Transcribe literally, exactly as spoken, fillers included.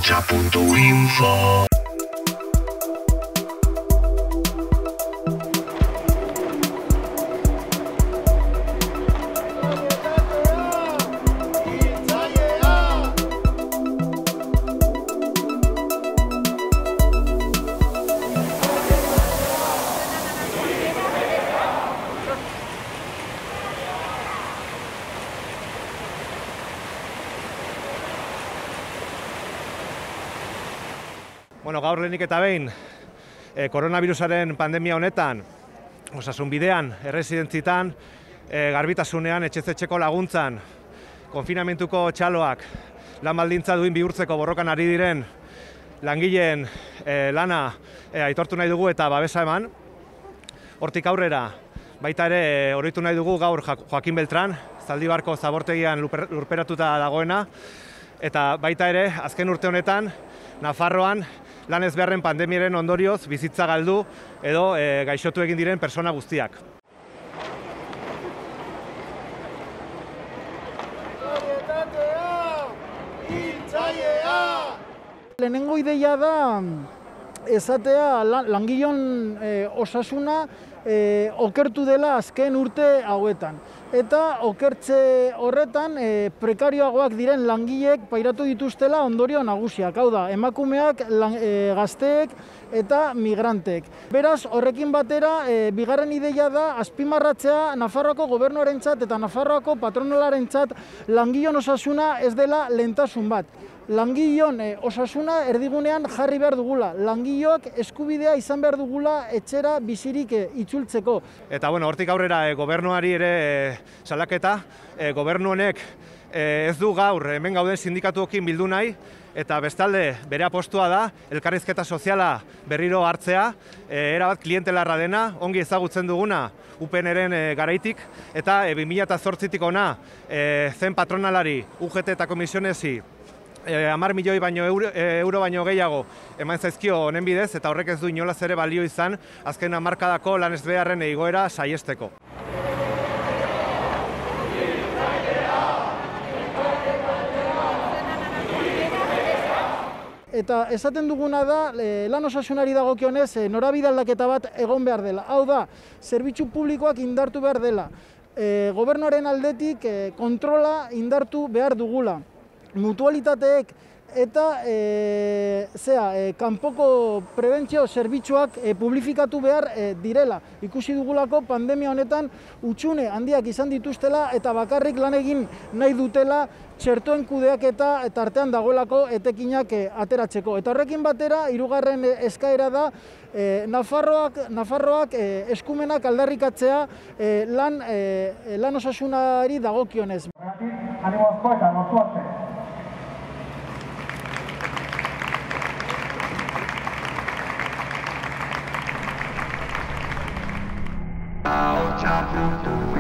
ahotsa puntu info. Bueno, gaur lehenik eta behin, eh, koronavirusaren pandemia honetan, osasun bidean, erresidentzitan, eh, garbitasunean, etxez-etxeko laguntzan, konfinamentuko txaloak, lan baldintza duin bihurtzeko borrokan ari diren langileen eh, lana eh, aitortu nahi dugu eta babesa eman. Hortik aurrera, baita ere, eh, oroitu nahi dugu gaur Joakin Beltran, Zaldibarko zabortegian lurper, lurperatuta dagoena, eta baita ere, azken urte honetan, Nafarroan, lan ezbeharren pandemiaren ondorioz bizitza galdu edo e, gaixotu egin diren pertsona guztiak. Lehenengo ideia da esatea langileon e, osasuna e, okertu dela azken urte hauetan. Eta okertze horretan e, prekarioagoak diren langileek pairatu dituztela ondorio nagusiak. Hau da, emakumeak, lan, e, gazteek eta migrantek. Beraz, horrekin batera, e, bigarren ideia da azpimarratzea Nafarroako gobernuarentzat eta Nafarroako patronalarentzat langileon osasuna ez dela lehentasun bat. Langileon e, osasuna erdigunean jarri behar dugula. Langileoak eskubidea izan behar dugula etxera bizirik e, itzultzeko. Eta bueno, hortik aurrera e, gobernuari ere e, salaketa, e, gobernu honek e, ez du gaur hemen gauden sindikatuekin bildu nahi, eta bestalde bere apostua da elkarrizketa soziala berriro hartzea, e, erabat klientelarra dena, ongi ezagutzen duguna U P N-ren e, garaitik, eta e, bi mila zortzitik ona e, zen patronalari, U G T eta komisionesi hamar milioi baino euro, euro baino gehiago eman zaizkio honen bidez, eta horrek ez du inolaz ere balio izan azken hamarkadako lan ezbeharren igoera saihesteko. Eta esaten duguna da, lan osasunari dagokionez norabide aldaketa bat egon behar dela. Hau da, zerbitzu publikoak indartu behar dela. E, gobernuaren aldetik e, kontrola indartu behar dugula. Mutualitateek eta e, zera, e, kanpoko prebentzio zerbitzuak e, publifikatu behar e, direla. Ikusi dugulako pandemia honetan hutsune handiak izan dituztela eta bakarrik lan egin nahi dutela txertoen kudeaketa eta artean dagoelako etekinak e, ateratzeko. Eta horrekin batera, hirugarren e, eskaera da e, Nafarroak, Nafarroak e, eskumenak aldarrikatzea e, lan, e, lan osasunari dagokionez. Animo asko eta lortu arte. ahotsa puntu